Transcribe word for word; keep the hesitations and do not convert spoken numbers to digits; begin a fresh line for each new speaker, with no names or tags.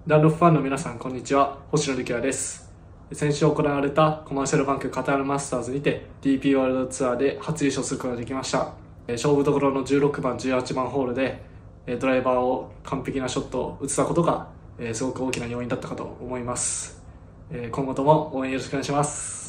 ダンロップファンの皆さん、こんにちは。星野力也です。先週行われたコマーシャルバンクカタールマスターズにて ディーピー ワールドツアーで初優勝することができました。勝負どころのじゅうろくばん、じゅうはちばんホールでドライバーを完璧なショットを打てたことがすごく大きな要因だったかと思います。今後とも応援よろしくお願いします。